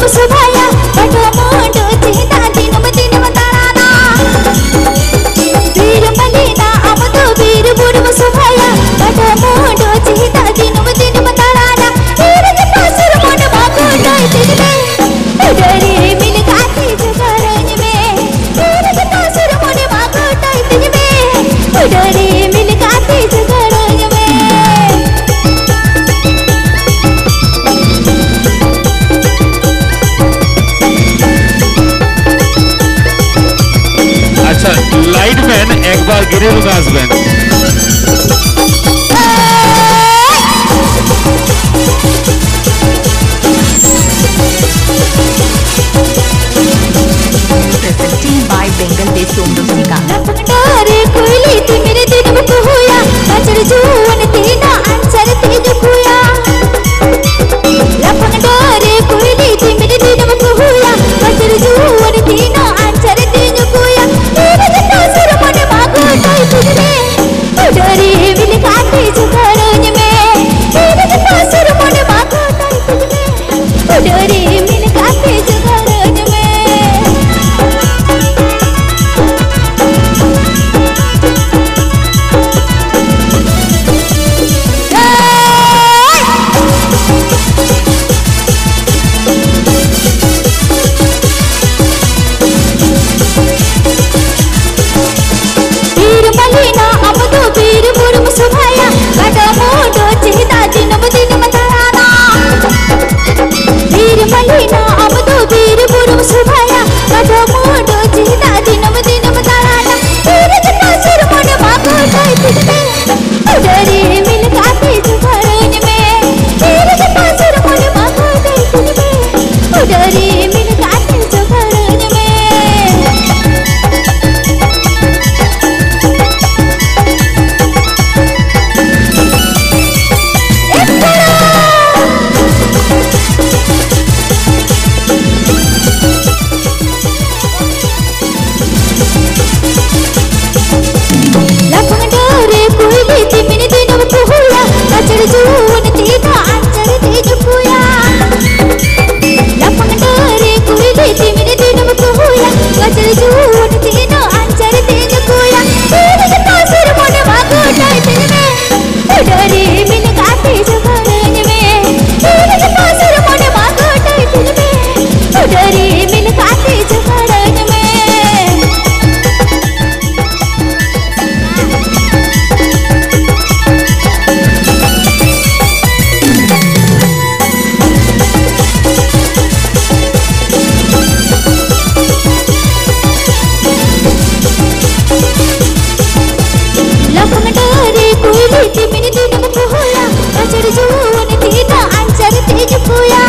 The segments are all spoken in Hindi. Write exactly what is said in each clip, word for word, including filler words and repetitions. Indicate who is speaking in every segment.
Speaker 1: musubaya bado mondo cinta dinam dinam tarana bir malina amadu bir buru musubaya bado mondo cinta dinam dinam tarana bir ke pasur mon mago dai tijme udare mil gaati jagaraj mein bir ke pasur mon mago dai tijme udare mil gaati jagaraj mein।
Speaker 2: अच्छा लाइट मैन एक बार गिरे Lucas man
Speaker 3: presented by Bengal based home music
Speaker 1: डरे कोयली ती मेरे दिन में हुआ बचर जुवन तीना अंचर तेज हुआ लपन डरे कोयली ती मेरे दिन में हुआ बचर जुवन तीना अंचर तेज हुआ तेरे जटा सुर मन मागो टाई तुझे डरे मिल काटे जुगरज में तेरे जटा सुर मन मागो टाई तुझे डरे मिल काटे जुगरज में। malina amadu bir buru musubaya bado mondo cinta dinam dinam tarana bir malina amadu bir buru musubaya bado mondo cinta dinam dinam tarana bir ke pasur mon mago dai tijme udare mil gaati jagaraj mein bir ke pasur mon mago dai tijme udare mil gaati jagaraj mein। लपन डरे कोयली ती मेरे दिन में हुआ बचर जुवन तीना अंचर तेज हुआ लपन डरे कोयली ती मेरे दिन में हुआ बचर जुवन तीना अंचर तेज हुआ तेरे के पासर मन मागो टाई तजमे डरे मिल गाते जगरज में तेरे के पासर मन मागो टाई तजमे डरे मिल गाते जगरज में। लपन डरे कोयली ती मेरे दिन में हुआ बचर जुवन तीना अंचर तेज हुआ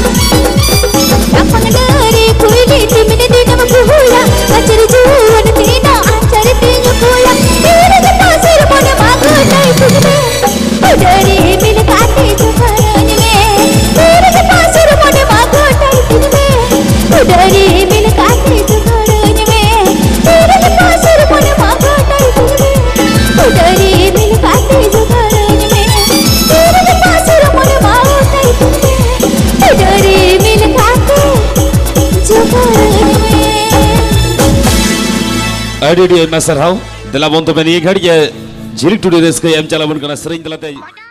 Speaker 1: लपन डरे कोयली ती मेरे दिन में हुआ बचर जुवन तीना अंचर तेज हुआ तेरे के पासर मन मागो टाई तुझे डरे मिल गाते जगरज में तेरे के पासर मन मागो टाई तुझे डरे मिल गाते जगरज में तेरे के पासर मन मागो टाई तुझे डरे मिल गाते जगरज में तेरे के पासर मन मागो टाई तुझे डरे मिल गाते जगरज में।
Speaker 2: अडिडियो मैं सरहाउ दिला बोंतो में ये घड़ी ये झिरिक टुडे रेस के एम चला बन करना सरिंग दिलाते